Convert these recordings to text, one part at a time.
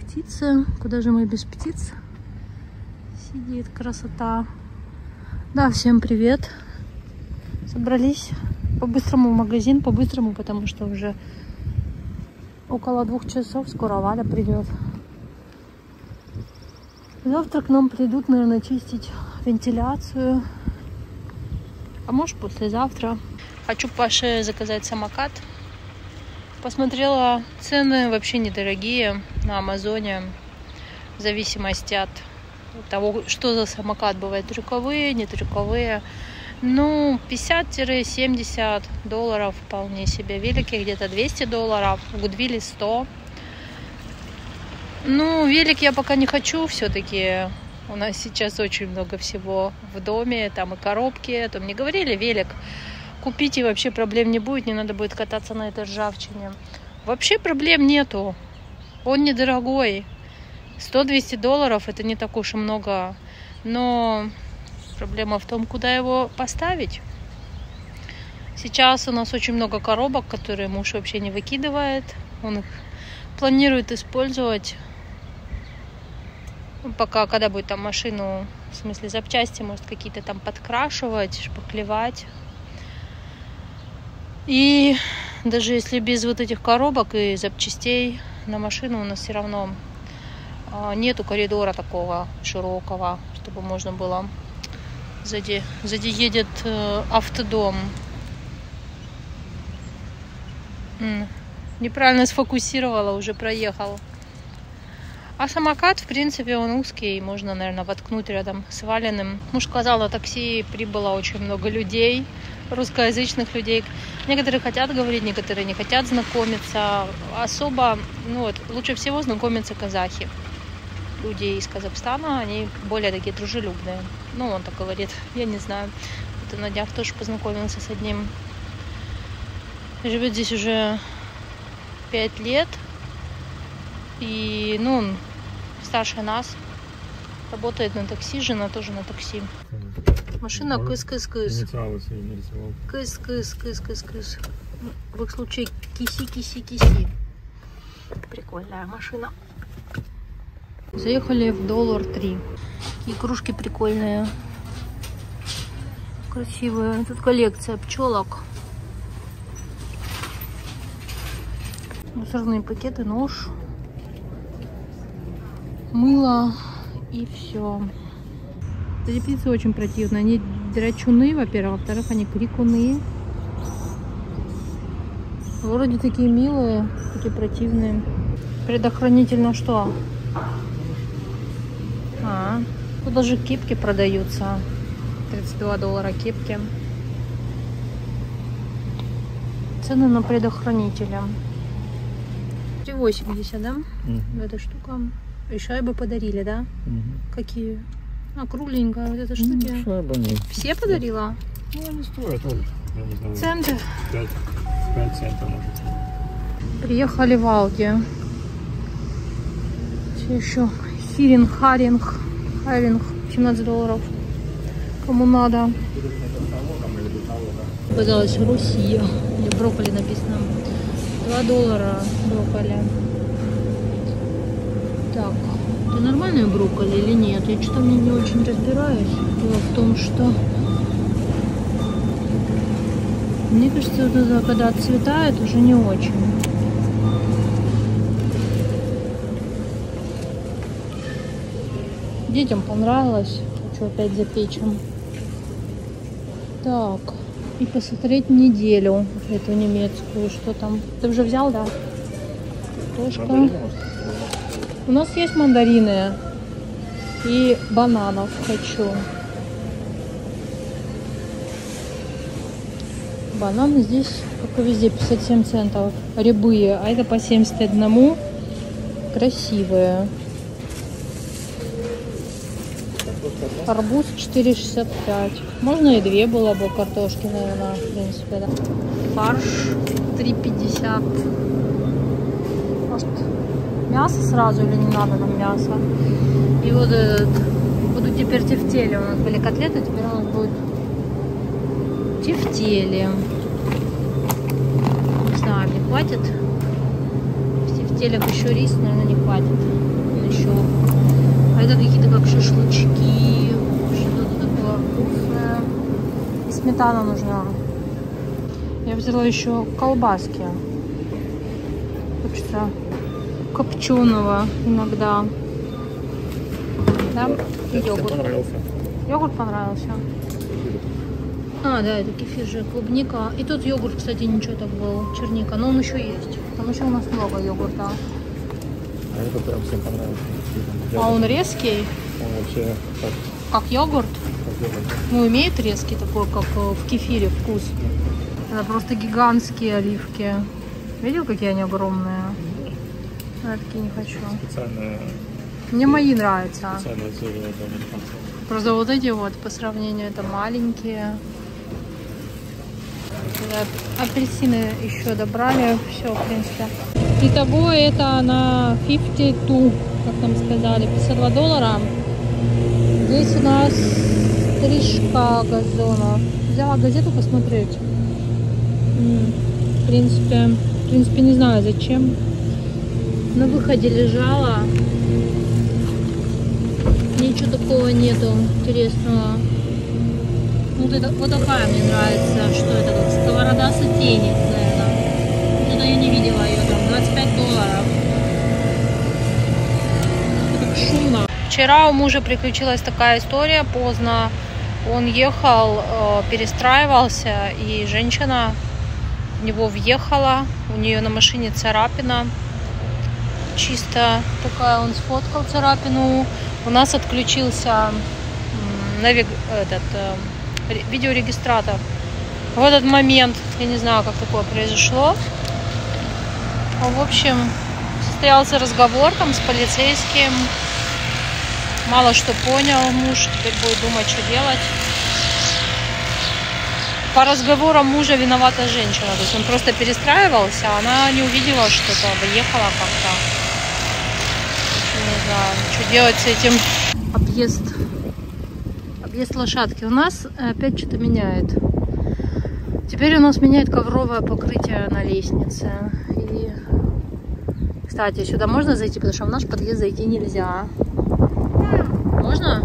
птицы. Куда же мы без птиц? Сидит, красота. Да, всем привет. Собрались по-быстрому в магазин, по-быстрому, потому что уже около 2 часов, скоро Валя придет. Завтра к нам придут, наверное, чистить вентиляцию. А может, послезавтра. Хочу Паше заказать самокат. Посмотрела, цены вообще недорогие на Амазоне. В зависимости от того, что за самокат. Бывают трюковые, не трюковые. Ну, 50-70 долларов вполне себе. Велики где-то 200 долларов. В Гудвилле 100. Ну, велик я пока не хочу. Все-таки у нас сейчас очень много всего в доме. Там и коробки. То мне говорили, велик купить и вообще проблем не будет. Не надо будет кататься на этой ржавчине. Вообще проблем нету. Он недорогой. 100-200 долларов это не так уж и много. Но проблема в том, куда его поставить. Сейчас у нас очень много коробок, которые муж вообще не выкидывает. Он их планирует использовать. Пока, когда будет там машину, в смысле запчасти, может какие-то там подкрашивать, шпаклевать. И даже если без вот этих коробок и запчастей на машину, у нас все равно нету коридора такого широкого, чтобы можно было. Сзади едет автодом. Неправильно сфокусировала, уже проехал. А самокат, в принципе, он узкий, можно, наверное, воткнуть рядом с Валеным. Муж сказал, на такси прибыло очень много людей, русскоязычных людей. Некоторые хотят говорить, некоторые не хотят знакомиться. Особо, лучше всего знакомятся казахи. Люди из Казахстана, они более такие дружелюбные. Он так говорит, я не знаю. Вот на днях тоже познакомился с одним. Живет здесь уже 5 лет. И, он старше нас. Работает на такси, жена тоже на такси. Машина кыс-кыс-кыс. Кыс-кыс-кыс-кыс-кыс. В их случае киси-киси-киси. Прикольная машина. Заехали в $1.03. Такие кружки прикольные. Красивые. Тут коллекция пчелок. Мусорные пакеты, нож. Мыло и все. Эти птицы очень противные. Они драчуны, во-первых. Во-вторых, они крикуны. Вроде такие милые, такие противные. Предохранительно что? Тут даже кепки продаются. $32 кепки. Цены на предохранители. 3,80, да? Эта штука. И шайбы подарили, да? Какие? Кругленькая вот эта штука. Шайба нет. Все подарила? Они стоят, я не знаю. Центы? 5 центов, может. Приехали в Алди. Все еще харинг. $17. Кому надо. Оказалось, Россия. Или брокколи написано. $2 брокколи. Так, это нормальные брокколи или нет? Я что-то мне не очень разбираюсь. Дело в том, что мне кажется, вот это, когда отцветает, уже не очень. Детям понравилось. Хочу опять запечем. Так. И посмотреть неделю эту немецкую. Что там? Ты уже взял, да? Картошка. У нас есть мандарины. И бананов хочу. Бананы здесь, как и везде, 57 центов. Рябые. А это по 71. Красивые. Арбуз 4,65. Можно и 2 было бы картошки, наверное, в принципе, да. Фарш 3,50. Может, мясо сразу или не надо нам мясо? И вот этот. Будут теперь тефтели. У нас были котлеты, теперь у нас будет тефтели. Не знаю, мне хватит. телек еще рис, наверное, не хватит. Еще. А это какие-то как шашлычки, что-то такое вкусное. И сметана нужна. Я взяла еще колбаски. Хочется копченого иногда. Да? И йогурт. Понравился. Йогурт понравился. А, да, это кефир же, клубника. И тут йогурт, кстати, ничего так был, черника. Но он еще есть. Там еще у нас много йогурта. А это прям всем понравился. А он резкий? Он вообще Как йогурт? как йогурт. Ну, имеет резкий такой, как в кефире вкус. Это просто гигантские оливки. Видел, какие они огромные? Я такие не хочу. Специальная Мне мои нравятся. серия для американцев. Просто вот эти вот по сравнению это маленькие. Да, апельсины еще добрали. Все, в принципе. Итого это на 52, как нам сказали, $52. Здесь у нас стрижка газона. Взяла газету посмотреть. В принципе, не знаю зачем. На выходе лежала. Ничего такого нету интересного. Вот такая мне нравится. Что это? Как сковорода сотейник, наверное. Что-то я не видела ее там. $25. Это так шумно. Вчера у мужа приключилась такая история поздно. Он ехал, перестраивался, и женщина в него въехала. У нее на машине царапина. Чисто такая, он сфоткал царапину. У нас отключился видеорегистратор. В этот момент, я не знаю, как такое произошло. В общем, состоялся разговор там с полицейским. Мало что понял муж, теперь будет думать, что делать. По разговорам мужа виновата женщина. То есть он просто перестраивался, она не увидела что-то, выехала как-то. Не знаю, что делать с этим. Объезд лошадки. У нас опять что-то меняет. Теперь у нас меняет ковровое покрытие на лестнице. И, кстати, сюда можно зайти, потому что в наш подъезд зайти нельзя. Можно?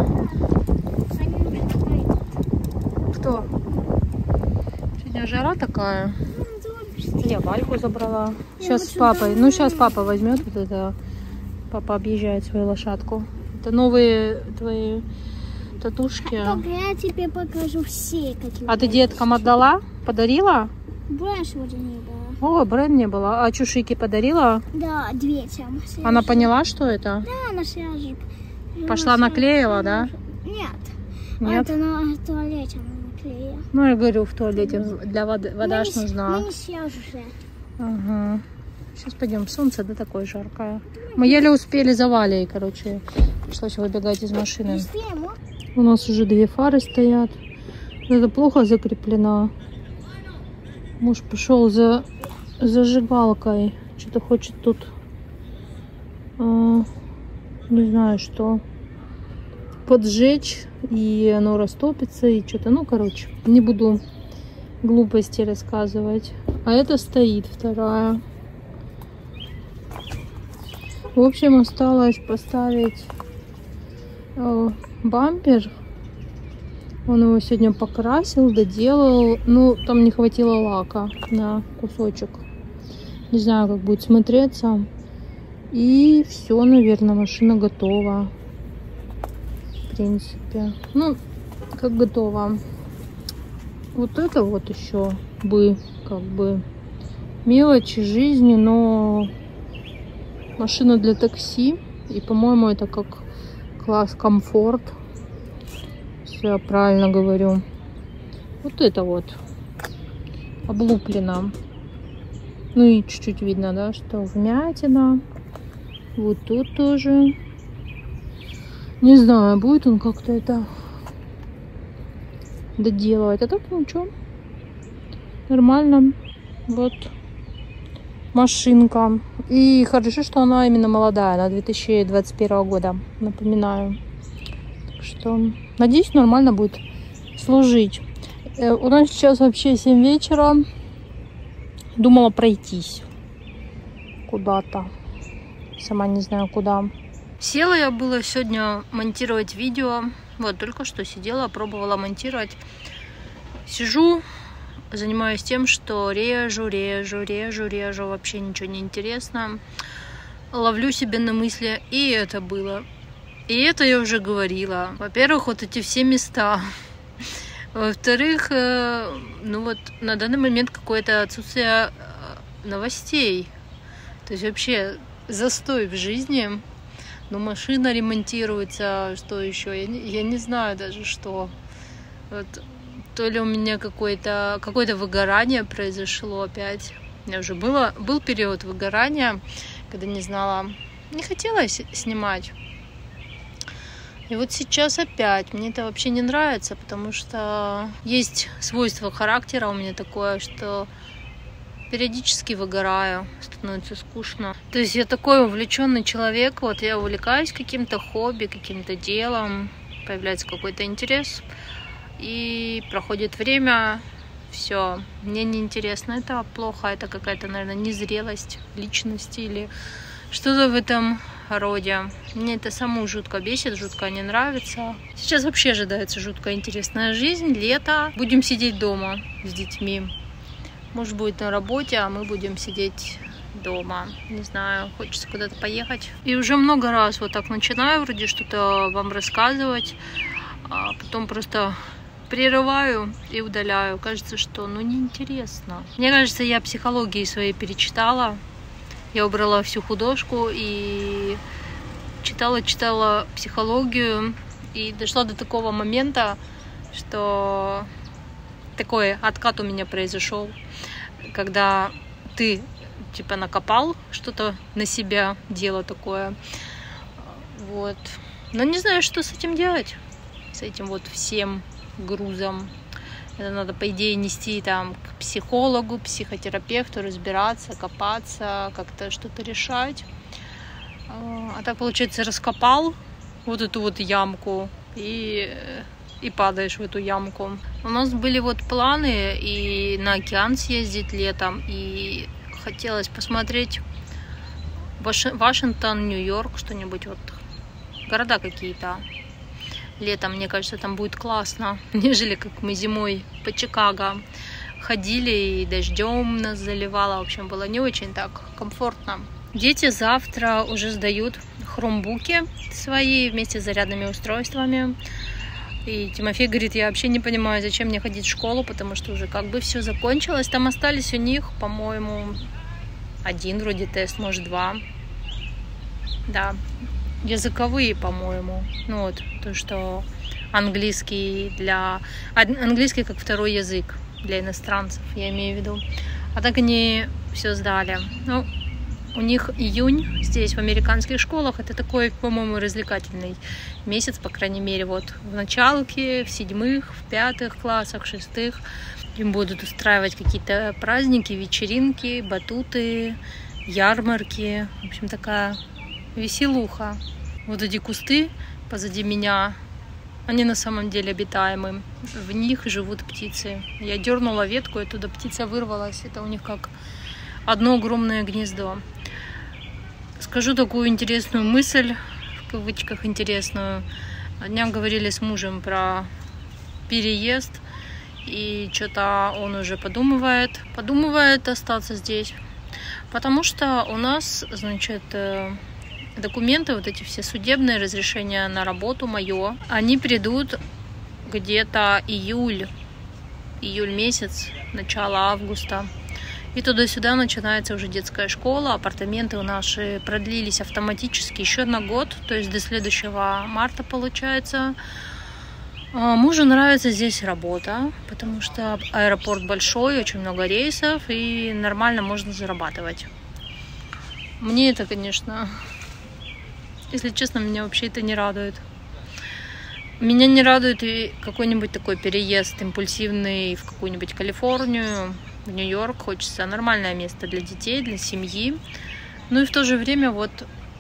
Кто? Сегодня жара такая. Я Вальку забрала. Сейчас с папой. Ну, сейчас папа возьмет вот это. Папа объезжает свою лошадку. Это новые твои татушки. Только я тебе покажу все, какие. А ты деткам отдала? Подарила? Брэш вроде не было. О, бренд не было. А чушики подарила? Да, детям. Она поняла, что это? Да, она сразу. Пошла наклеила, да? Нет. Нет? Это на туалете она наклеила. Ну, я говорю, в туалете для вода ж нужна. Мы не сразу же. Ага. Сейчас пойдем. Солнце, да, такое жаркое. Мы еле успели за Валей, короче. Пришлось выбегать из машины. У нас уже 2 фары стоят. Это плохо закреплено. Муж пошел за зажигалкой. Что-то хочет тут... не знаю, что... поджечь. И оно растопится. И что-то... Ну, короче. Не буду глупости рассказывать. А это стоит вторая. В общем, осталось поставить бампер. Он его сегодня покрасил, доделал. Ну, там не хватило лака на кусочек. Не знаю, как будет смотреться. И все, наверное, машина готова. В принципе. Ну, как готова. Вот это вот еще бы, как бы, мелочи жизни, но... Машина для такси. И, по-моему, это как класс комфорт. Если я правильно говорю. Вот это вот. Облуплено. Ну и чуть-чуть видно, да, что вмятина. Вот тут тоже. Не знаю, будет он как-то это доделывать. А так ничего. Нормально. Вот. Машинка. И хорошо, что она именно молодая, она 2021 года, напоминаю. Так что, надеюсь, нормально будет служить. У нас сейчас вообще 7 вечера. Думала пройтись куда-то. Сама не знаю куда. Села я было сегодня монтировать видео. Вот, только что сидела, пробовала монтировать. Сижу, занимаюсь тем, что режу. Вообще ничего не интересно. Ловлю себя на мысли. И это было. И это я уже говорила. Во-первых, вот эти все места. Во-вторых, ну вот на данный момент какое-то отсутствие новостей. То есть вообще застой в жизни. Ну, машина ремонтируется, что еще? Я не знаю даже, что. Вот. То ли у меня какое-то выгорание произошло опять. У меня уже был период выгорания, когда не знала, не хотела снимать. И вот сейчас опять. Мне это вообще не нравится, потому что есть свойство характера у меня такое, что периодически выгораю, становится скучно. То есть я такой увлеченный человек, вот я увлекаюсь каким-то хобби, каким-то делом, появляется какой-то интерес, и проходит время, все, мне неинтересно, это плохо, это какая-то, наверное, незрелость личности или что-то в этом роде. Мне это саму жутко бесит, жутко не нравится. Сейчас вообще ожидается жутко интересная жизнь, лето, будем сидеть дома с детьми. Муж будет на работе, а мы будем сидеть дома. Не знаю, хочется куда-то поехать. И уже много раз вот так начинаю вроде что-то вам рассказывать, а потом просто прерываю и удаляю. Кажется, что ну неинтересно. Мне кажется, я психологии своей перечитала. Я убрала всю художку и читала психологию. И дошла до такого момента, что такой откат у меня произошел, когда ты типа накопал что-то на себя, дело такое, вот. Но не знаю, что с этим делать, с этим вот всем грузом. Это надо, по идее, нести там к психологу, психотерапевту, разбираться, копаться, как-то что-то решать. А так, получается, раскопал вот эту вот ямку и падаешь в эту ямку. У нас были вот планы и на океан съездить летом, и хотелось посмотреть Вашингтон, Нью-Йорк, что-нибудь вот, города какие-то. Летом, мне кажется, там будет классно, нежели как мы зимой по Чикаго ходили и дождем нас заливало. В общем, было не очень так комфортно. Дети завтра уже сдают хромбуки свои вместе с зарядными устройствами. И Тимофей говорит, я вообще не понимаю, зачем мне ходить в школу, потому что уже как бы все закончилось. Там остались у них, по-моему, 1 вроде тест, может 2. Да, языковые, по-моему. Ну вот, то, что английский как второй язык для иностранцев, я имею в виду. А так они все сдали. Ну, у них июнь здесь, в американских школах, это такой, по-моему, развлекательный месяц, по крайней мере, вот в началке, в 7-х, в 5-х классах, в 6-х. Им будут устраивать какие-то праздники, вечеринки, батуты, ярмарки. В общем, такая веселуха. Вот эти кусты позади меня, они на самом деле обитаемы. В них живут птицы. Я дернула ветку, и оттуда птица вырвалась. Это у них как одно огромное гнездо. Скажу такую интересную мысль, в кавычках интересную. Днем говорили с мужем про переезд, и что-то он уже подумывает остаться здесь. Потому что у нас, значит, документы, вот эти все судебные, разрешения на работу мое, они придут где-то июль месяц, начало августа. И туда-сюда начинается уже детская школа. Апартаменты у наши продлились автоматически еще на год, то есть до следующего марта получается. Мужу нравится здесь работа, потому что аэропорт большой, очень много рейсов, и нормально можно зарабатывать. Мне это, конечно, если честно, меня вообще это не радует. Меня не радует и какой-нибудь такой переезд импульсивный в какую-нибудь Калифорнию, в Нью-Йорк. Хочется нормальное место для детей, для семьи. Ну и в то же время вот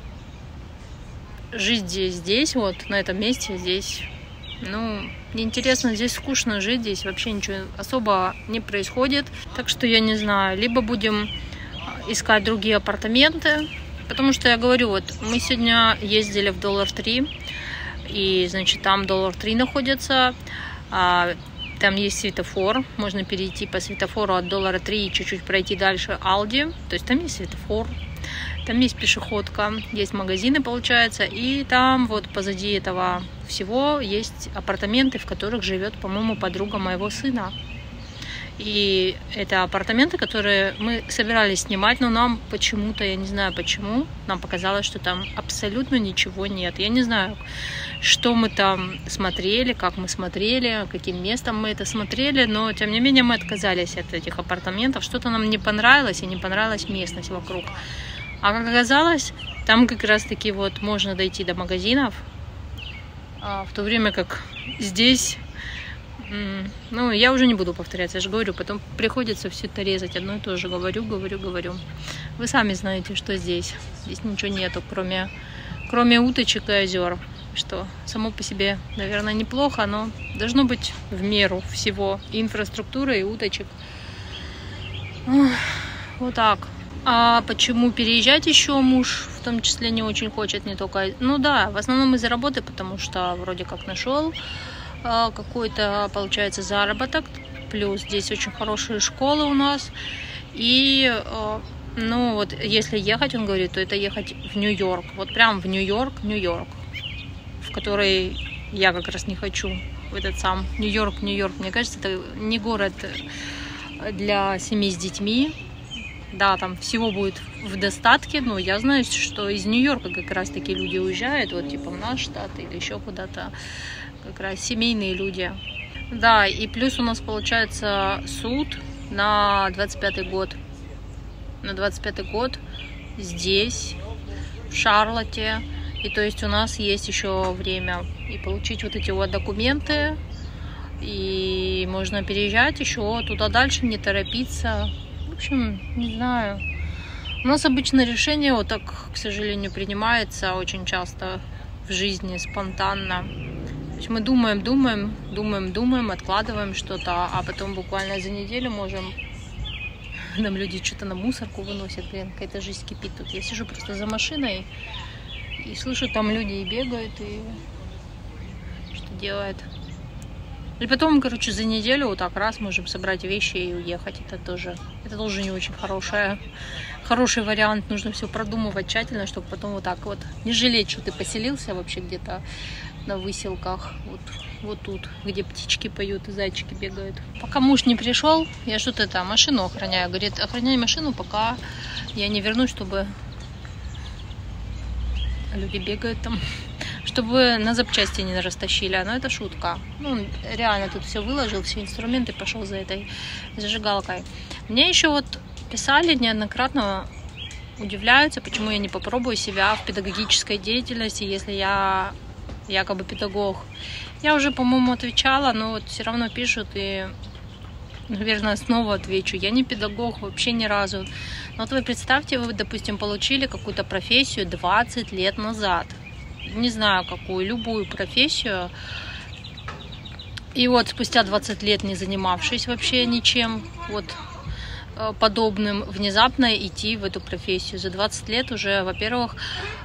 жить здесь, вот на этом месте, здесь, ну, неинтересно, здесь скучно жить, здесь вообще ничего особо не происходит. Так что я не знаю, либо будем искать другие апартаменты, Потому что я говорю, вот мы сегодня ездили в $3, и, значит, там $3 находится, там есть светофор, можно перейти по светофору от $3 и чуть-чуть пройти дальше Алди, то есть там есть светофор, там есть пешеходка, есть магазины, получается, и там вот позади этого всего есть апартаменты, в которых живет, по-моему, подруга моего сына. И это апартаменты, которые мы собирались снимать, но нам почему-то, я не знаю почему, нам показалось, что там абсолютно ничего нет. Я не знаю, что мы там смотрели, как мы смотрели, каким местом мы это смотрели, но тем не менее мы отказались от этих апартаментов. Что-то нам не понравилось, и не понравилась местность вокруг. А как оказалось, там как раз-таки вот можно дойти до магазинов, в то время как здесь... Ну, я уже не буду повторяться, я же говорю, потом приходится все это резать, одно и то же говорю. Вы сами знаете, что здесь ничего нету, кроме уточек и озер, что само по себе, наверное, неплохо, но должно быть в меру всего, и инфраструктуры, и уточек. Вот так. А почему переезжать еще муж, в том числе, не очень хочет, не только... Ну да, в основном из-за работы, потому что вроде как нашел какой-то, получается, заработок, плюс здесь очень хорошие школы у нас, и, ну, вот, если ехать, он говорит, то это ехать в Нью-Йорк, вот прям в Нью-Йорк, в который я как раз не хочу, в этот сам Нью-Йорк, мне кажется, это не город для семей с детьми, да, там всего будет в достатке, но я знаю, что из Нью-Йорка как раз таки люди уезжают, вот, типа, в наш штат или еще куда-то, как раз семейные люди. Да, и плюс у нас получается суд на 25-й год. На 25-й год здесь, в Шарлотте. И то есть у нас есть еще время и получить вот эти вот документы. И можно переезжать еще туда дальше, не торопиться. В общем, не знаю. У нас обычно решение вот так, к сожалению, принимается очень часто в жизни, спонтанно. То есть мы думаем, откладываем что-то, а потом буквально за неделю можем... Нам люди что-то на мусорку выносят, блин, какая-то жизнь кипит тут. Я сижу просто за машиной и слышу, там люди и бегают, и что делают. И потом, короче, за неделю вот так раз можем собрать вещи и уехать. Это тоже не очень хороший вариант. Нужно все продумывать тщательно, чтобы потом вот так вот не жалеть, что ты поселился вообще где-то на выселках, вот тут, где птички поют и зайчики бегают. Пока муж не пришел, я что-то машину охраняю. Говорит, охраняй машину, пока я не вернусь, чтобы люди бегают там, чтобы на запчасти не растащили. Но это шутка. Ну, он реально тут все выложил, все инструменты, пошел за этой зажигалкой. Мне еще вот писали неоднократно, удивляются, почему я не попробую себя в педагогической деятельности, если я якобы педагог. Я уже, по-моему, отвечала, но вот все равно пишут, и, наверное, снова отвечу. Я не педагог вообще ни разу. Но вот вы представьте, вы, допустим, получили какую-то профессию 20 лет назад. Не знаю какую, любую профессию. И вот спустя 20 лет, не занимавшись вообще ничем вот подобным, внезапно идти в эту профессию. За 20 лет уже, во-первых,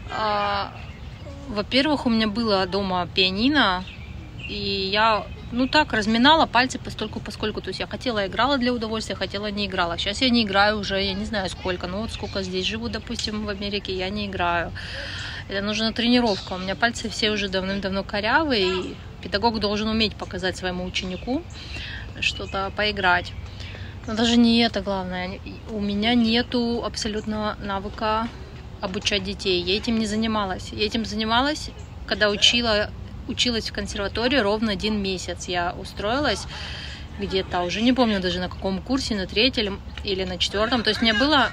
у меня было дома пианино, и я, ну так, разминала пальцы поскольку. То есть я хотела, играла для удовольствия, хотела, не играла. Сейчас я не играю уже, я не знаю сколько, ну вот сколько здесь живу, допустим, в Америке, я не играю. Это нужна тренировка. У меня пальцы все уже давным-давно корявые, и педагог должен уметь показать своему ученику что-то, поиграть. Но даже не это главное. У меня нету абсолютного навыка обучать детей. Я этим не занималась. Я этим занималась, когда училась в консерватории ровно 1 месяц. Я устроилась где-то, уже не помню даже на каком курсе, на 3-м или на 4-м. То есть мне было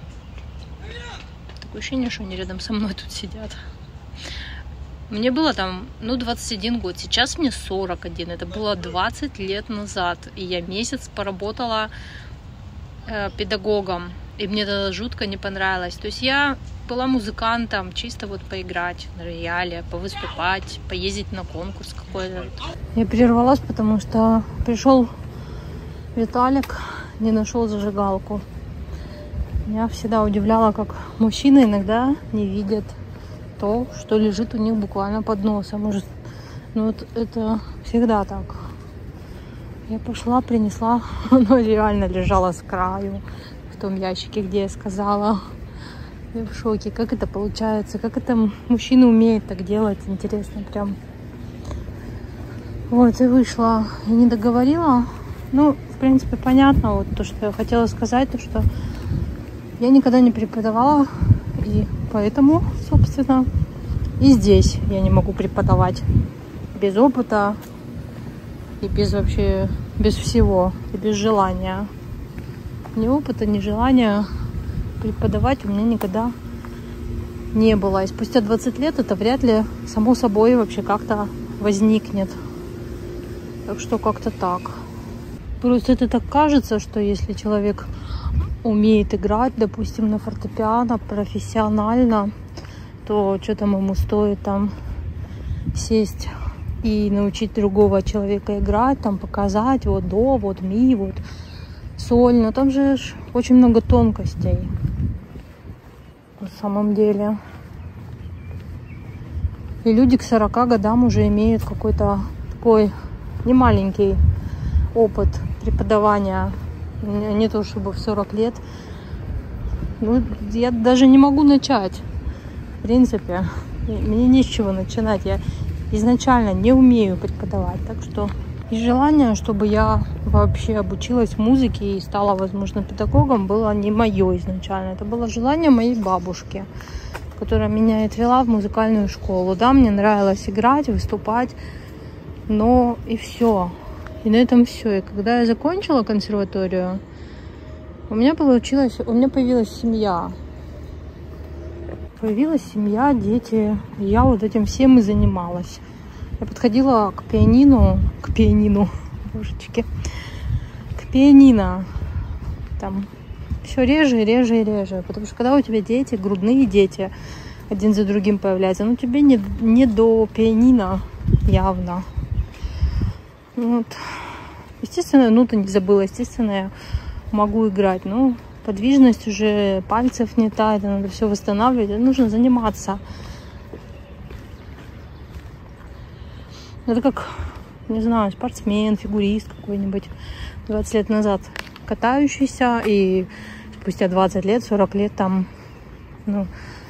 такое ощущение, что они рядом со мной тут сидят. Мне было там, 21 год. Сейчас мне 41. Это было 20 лет назад. И я месяц поработала педагогом. И мне это жутко не понравилось. То есть я была музыкантом, чисто вот поиграть на рояле, повыступать, поездить на конкурс какой-то. Я прервалась, потому что пришел Виталик, не нашел зажигалку. Меня всегда удивляло, как мужчины иногда не видят то, что лежит у них буквально под носом. Может, ну вот это всегда так. Я пошла, принесла, оно реально лежало с краю в том ящике, где я сказала. Я в шоке, как это получается, как это мужчина умеет так делать, интересно прям. Вот, и вышла, и не договорила. Ну, в принципе, понятно, вот то, что я хотела сказать, то, что я никогда не преподавала, и поэтому, собственно, и здесь я не могу преподавать без опыта и без вообще, без всего, и без желания. Ни опыта, ни желания преподавать у меня никогда не было. И спустя 20 лет это вряд ли само собой вообще как-то возникнет. Так что как-то так. Просто это так кажется, что если человек умеет играть, допустим, на фортепиано профессионально, то что там ему стоит там сесть и научить другого человека играть, там показать вот до, вот ми, вот соль. Но там же очень много тонкостей на самом деле. И люди к 40 годам уже имеют какой-то такой немаленький опыт преподавания. Не то чтобы в 40 лет. Ну, я даже не могу начать. В принципе, мне не с чего начинать. Я изначально не умею преподавать. Так что и желание, чтобы я вообще обучилась музыке и стала, возможно, педагогом, было не мое изначально. Это было желание моей бабушки, которая меня отвела в музыкальную школу. Да, мне нравилось играть, выступать, но и все. И на этом все. И когда я закончила консерваторию, у меня появилась семья. Появилась семья, дети. И я вот этим всем и занималась. Я подходила к пианино, божечки, к пианино. Там все реже и реже и реже. Потому что когда у тебя дети, грудные дети, один за другим появляются, ну тебе не до пианино явно. Вот. Естественно, ноты не забыла. Естественно, я могу играть. Но подвижность уже пальцев не та. Это надо все восстанавливать. Это нужно заниматься. Это как, не знаю, спортсмен, фигурист какой-нибудь 20 лет назад катающийся. И спустя 20 лет, 40 лет там, ну,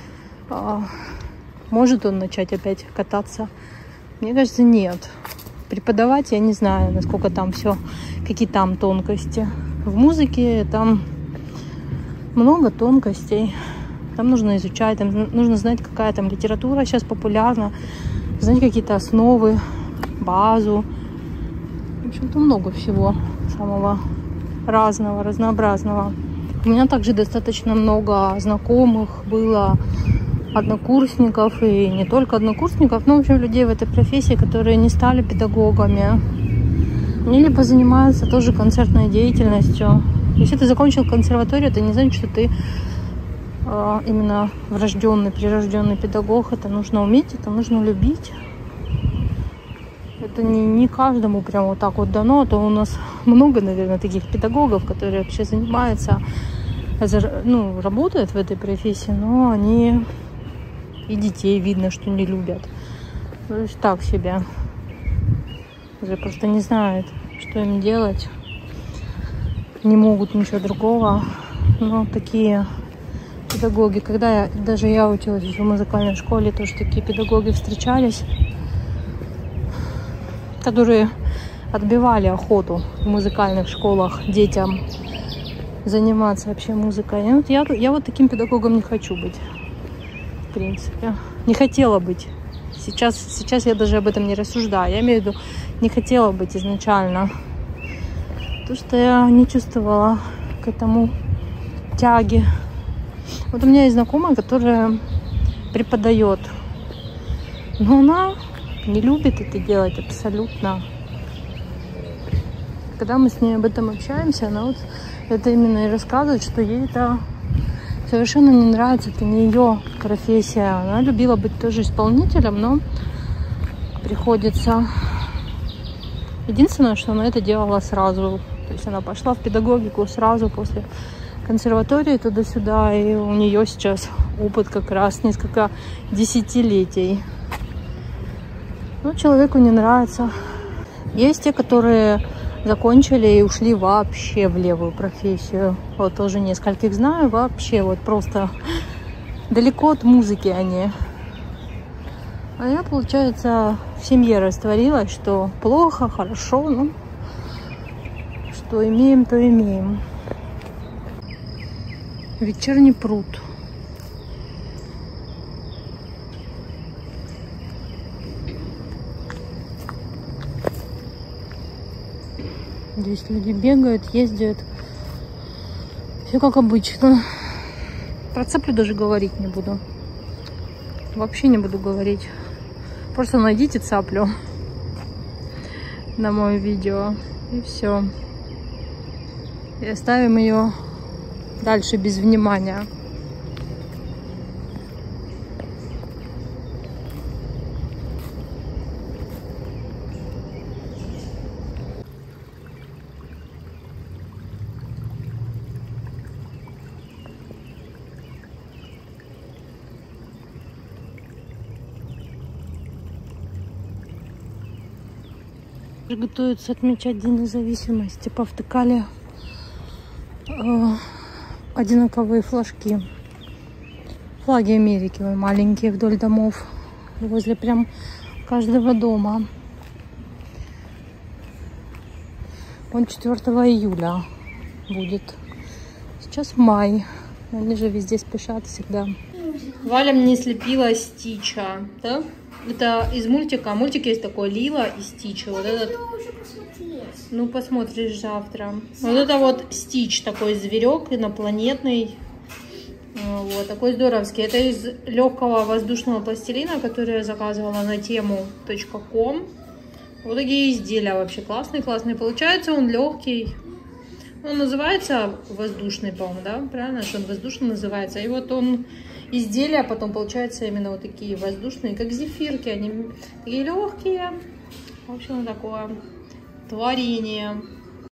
может он начать опять кататься? Мне кажется, нет. Преподавать я не знаю, насколько там все, какие там тонкости. В музыке там много тонкостей. Там нужно изучать, там нужно знать, какая там литература сейчас популярна, знать какие-то основы, базу. В общем-то, много всего самого разного, разнообразного. У меня также достаточно много знакомых было, однокурсников, и не только однокурсников, но, в общем, людей в этой профессии, которые не стали педагогами. Они либо занимаются тоже концертной деятельностью. Если ты закончил консерваторию, это не значит, что ты именно врожденный, прирожденный педагог. Это нужно уметь, это нужно любить. Это не каждому прям вот так вот дано, а то у нас много, наверное, таких педагогов, которые вообще занимаются, ну, работают в этой профессии, но они и детей видно, что не любят. То есть так себе. Уже просто не знают, что им делать. Не могут ничего другого. Но такие педагоги, когда даже я училась в музыкальной школе, тоже такие педагоги встречались, которые отбивали охоту в музыкальных школах детям заниматься вообще музыкой. И вот я вот таким педагогом не хочу быть. В принципе. Не хотела быть. Сейчас я даже об этом не рассуждаю. Я имею в виду, не хотела быть изначально. Потому что я не чувствовала к этому тяги. Вот у меня есть знакомая, которая преподает. Но она не любит это делать абсолютно. Когда мы с ней об этом общаемся, она вот это именно и рассказывает, что ей это совершенно не нравится, это не ее профессия. Она любила быть тоже исполнителем, но приходится... Единственное, что она это делала сразу. То есть она пошла в педагогику сразу после консерватории туда-сюда, и у нее сейчас опыт как раз несколько десятилетий. Ну, человеку не нравится. Есть те, которые закончили и ушли вообще в левую профессию. Вот тоже нескольких знаю, вообще вот просто далеко от музыки они. А я, получается, в семье растворилась, что плохо, хорошо, ну, что имеем, то имеем. Вечерний пруд. Здесь люди бегают, ездят. Все как обычно. Про цеплю даже говорить не буду. Вообще не буду говорить. Просто найдите цаплю на мое видео. И все. И оставим ее дальше без внимания. Готовятся отмечать День независимости. Повтыкали одинаковые флажки. Флаги Америки маленькие вдоль домов. Возле прям каждого дома. Он 4 июля будет. Сейчас май. Они же везде спешат всегда. Валя мне слепила Стича. Да? Это из мультика. Мультик есть такой Лила и Стич. Вот этот. Ну, посмотришь завтра. Вот это вот Стич, такой зверек инопланетный. Вот, такой здоровский. Это из легкого воздушного пластилина, который я заказывала на temu.com. Вот такие изделия вообще классные. Получается, он легкий. Он называется воздушный, по-моему, да? Правильно, что он воздушный называется. И вот он изделия потом получаются именно вот такие воздушные, как зефирки. Они такие легкие. В общем, такое творение.